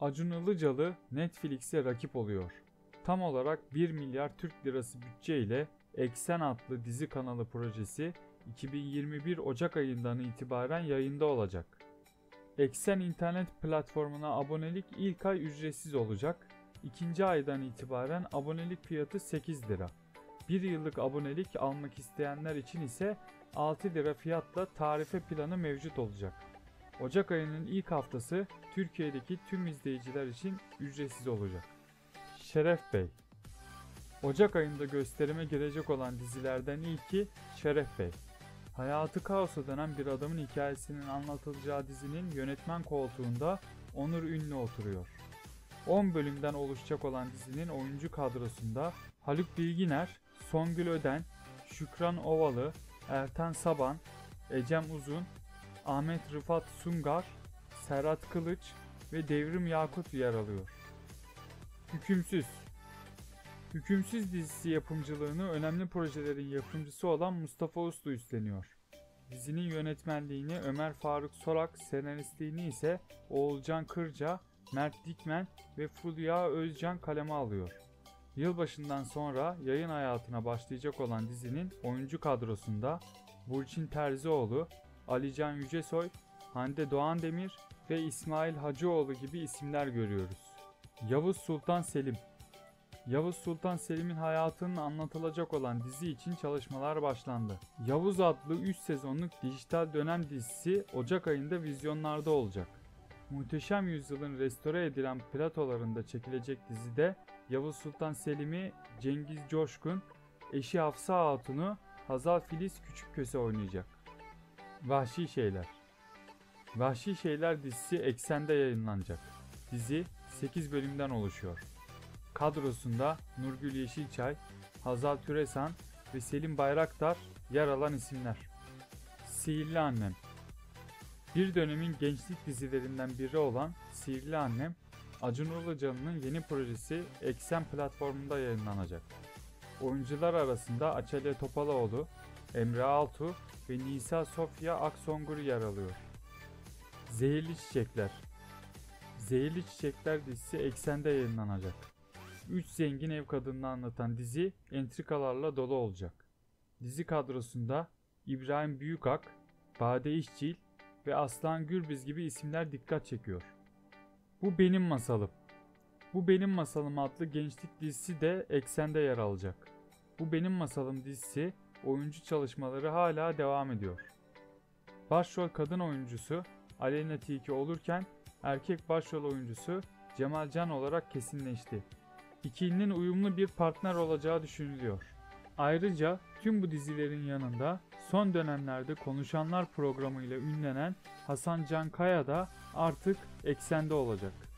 Acun Ilıcalı Netflix'e rakip oluyor. Tam olarak 1 milyar Türk lirası bütçeyle Eksen adlı dizi kanalı projesi 2021 Ocak ayından itibaren yayında olacak. Eksen internet platformuna abonelik ilk ay ücretsiz olacak. İkinci aydan itibaren abonelik fiyatı 8 lira. 1 yıllık abonelik almak isteyenler için ise 6 lira fiyatla tarife planı mevcut olacak. Ocak ayının ilk haftası Türkiye'deki tüm izleyiciler için ücretsiz olacak. Şeref Bey. Ocak ayında gösterime girecek olan dizilerden ilki Şeref Bey. Hayatı kaosa dönen bir adamın hikayesinin anlatılacağı dizinin yönetmen koltuğunda Onur Ünlü oturuyor. 10 bölümden oluşacak olan dizinin oyuncu kadrosunda Haluk Bilginer, Songül Öden, Şükran Ovalı, Erten Saban, Ecem Uzun, Ahmet Rıfat Sungar, Serhat Kılıç ve Devrim Yakut yer alıyor. Hükümsüz. Hükümsüz dizisi yapımcılığını önemli projelerin yapımcısı olan Mustafa Uslu üstleniyor. Dizinin yönetmenliğini Ömer Faruk Sorak, senaristliğini ise Oğulcan Kırca, Mert Dikmen ve Fulya Özcan kaleme alıyor. Yılbaşından sonra yayın hayatına başlayacak olan dizinin oyuncu kadrosunda Burçin Terzioğlu, Alican Yücesoy, Hande Doğandemir ve İsmail Hacıoğlu gibi isimler görüyoruz. Yavuz Sultan Selim. Yavuz Sultan Selim'in hayatının anlatılacak olan dizi için çalışmalar başlandı. Yavuz adlı 3 sezonluk dijital dönem dizisi Ocak ayında vizyonlarda olacak. Muhteşem Yüzyıl'ın restore edilen platolarında çekilecek dizide Yavuz Sultan Selim'i Cengiz Coşkun, eşi Hafsa Hatun'u Hazal Filiz Küçükköse oynayacak. Vahşi Şeyler. Vahşi Şeyler dizisi Eksen'de yayınlanacak. Dizi 8 bölümden oluşuyor. Kadrosunda Nurgül Yeşilçay, Hazal Türesan ve Selim Bayraktar yer alan isimler. Sihirli Annem. Bir dönemin gençlik dizilerinden biri olan Sihirli Annem, Acun Ilıcalı'nın yeni projesi Eksen platformunda yayınlanacak. Oyuncular arasında Açelya Topaloğlu, Emre Altuğ ve Nisa Sofya Aksongur yer alıyor. Zehirli Çiçekler. Zehirli Çiçekler dizisi Eksen'de yayınlanacak. 3 zengin ev kadınını anlatan dizi entrikalarla dolu olacak. Dizi kadrosunda İbrahim Büyükak, Bade İşçil ve Aslan Gürbüz gibi isimler dikkat çekiyor. Bu Benim Masalım. Bu Benim Masalım adlı gençlik dizisi de Eksen'de yer alacak. Bu Benim Masalım dizisi oyuncu çalışmaları hala devam ediyor. Başrol kadın oyuncusu Aleyna Tilki olurken erkek başrol oyuncusu Cemal Can olarak kesinleşti. İkilinin uyumlu bir partner olacağı düşünülüyor. Ayrıca tüm bu dizilerin yanında son dönemlerde Konuşanlar programıyla ünlenen Hasan Can Kaya da artık Eksen'de olacak.